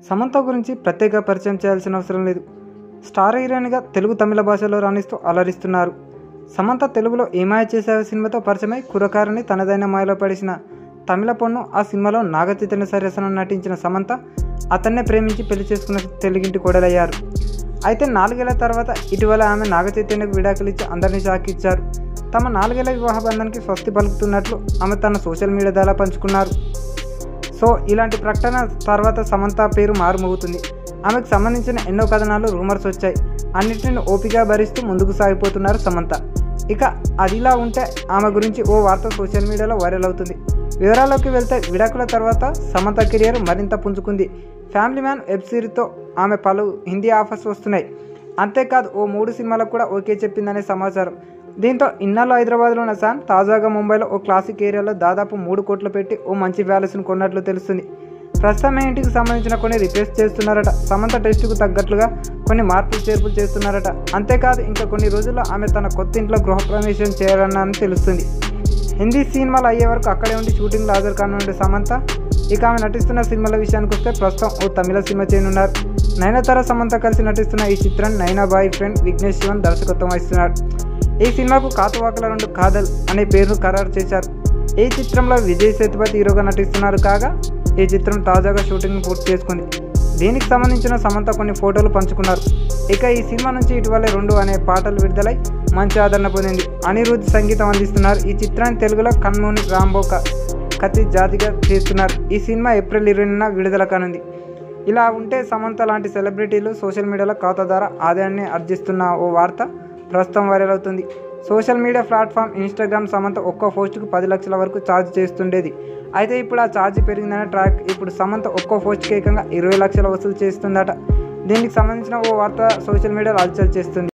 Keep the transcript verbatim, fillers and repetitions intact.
సమంత గురించి ప్రత్యేక పరిచయం చేయాల్సిన అవసరం లేదు. స్టార్ హీరోయిన్గా తెలుగు తమిళ భాషలో రాణిస్తూ అలరిస్తున్నారు. సమంత తెలుగులో ఏమాయ చేసావే సినిమాతో పరిచయమై కుర్రకారుని తనదైన మాయలో పడేసిన తమిళ పొన్ను. ఆ సినిమాలో నాగ చైతన్య సరసన నటించిన సమంత అతన్నే ప్రేమించి పెళ్లి చేసుకున్న తెలుగింటి కోడలయ్యారు. అయితే నాలుగేళ్ల తర్వాత ఇటీవల ఆమె నాగ చైతన్యకు విడాకులు ఇచ్చి అందరినీ షాక్ ఇచ్చారు. తమ నాలుగేళ్ల వివాహ బంధానికి స్వస్తి పలుకుతున్నట్లు ఆమె తన సోషల్ మీడియా ద్వారా పంచుకున్నారు. సో ఇలాంటి ప్రకటన తర్వాత సమంత పేరు మారుమోగుతుంది. ఆమెకు సంబంధించిన ఎన్నో కథనాలు రూమర్స్ వచ్చాయి. అన్నింటిని ఓపిగా భరిస్తూ ముందుకు సాగిపోతున్నారు సమంత. ఇక అదిలా ఉంటే ఆమె గురించి ఓ వార్త సోషల్ మీడియాలో వైరల్ అవుతుంది. వివరాల్లోకి వెళ్తే విడాకుల తర్వాత సమంత కెరియర్ మరింత పుంజుకుంది. ఫ్యామిలీ మ్యాన్ వెబ్ సిరీస్తో ఆమె పలు హిందీ ఆఫర్స్ వస్తున్నాయి. అంతేకాదు ఓ మూడు సినిమాలకు కూడా ఓకే చెప్పిందనే సమాచారం. దీంతో ఇన్నాళ్ళు హైదరాబాద్లో ఉన్న శామ్ తాజాగా ముంబైలో ఓ క్లాసిక్ ఏరియాలో దాదాపు మూడు కోట్లు పెట్టి ఓ మంచి ప్యాలెస్ను కొన్నట్లు తెలుస్తుంది. ప్రస్తుతం ఇంటికి సంబంధించిన కొన్ని రిపేర్స్ చేస్తున్నారట. సమంత టెస్టుకు తగ్గట్లుగా కొన్ని మార్పులు చేర్పులు చేస్తున్నారట. అంతేకాదు ఇంకా కొన్ని రోజుల్లో ఆమె తన కొత్త ఇంట్లో గృహప్రవేశం చేయాలన్నారని తెలుస్తుంది. హిందీ సినిమాలు అయ్యే వరకు అక్కడే ఉండి షూటింగ్లో హాజరు కానుండే సమంత ఇక ఆమె నటిస్తున్న సినిమాల విషయానికి వస్తే ప్రస్తుతం ఓ తమిళ సినిమా చేయనున్నారు. నయనతార సమంత కలిసి నటిస్తున్న ఈ చిత్రాన్ని నైనా బాయ్ ఫ్రెండ్ విఘ్నేష్ శివన్ దర్శకత్వం వహిస్తున్నారు. ఈ సినిమాకు కాతువాకల రెండు కాదల్ అనే పేరును ఖరారు చేశారు. ఈ చిత్రంలో విజయ్ సేతుపతి హీరోగా నటిస్తున్నారు. కాగా ఈ చిత్రం తాజాగా షూటింగ్ను పూర్తి చేసుకుంది. దీనికి సంబంధించిన సమంత కొన్ని ఫోటోలు పంచుకున్నారు. ఇక ఈ సినిమా నుంచి ఇటీవలే రెండు అనే పాటలు విడుదలై మంచి ఆదరణ పొందింది. అనిరుద్ధ్ సంగీతం అందిస్తున్నారు. ఈ చిత్రాన్ని తెలుగులో కన్మూని రాంబోక కథి జాతిగా చేస్తున్నారు. ఈ సినిమా ఏప్రిల్ ఇరవైన విడుదల కానుంది. ఇలా ఉంటే సమంత లాంటి సెలబ్రిటీలు సోషల్ మీడియాలో ఖాతా ద్వారా ఆదాయాన్ని ఆర్జిస్తున్న ఓ వార్త ప్రస్తుతం వైరల్ అవుతుంది. Social media platform Instagram Samantha ఒక్కో పోస్టుకు పది లక్షల వరకు ఛార్జ్ చేస్తుండేది. అయితే ఇప్పుడు ఆ ఛార్జ్ పెరిగిందనే ట్రాక్. ఇప్పుడు సమంత ఒక్కో పోస్టుకి ఏకంగా ఇరవై లక్షల వసూలు చేస్తుందట. దీనికి సంబంధించిన ఓ వార్త సోషల్ మీడియాలో హల్చల్ చేస్తుంది.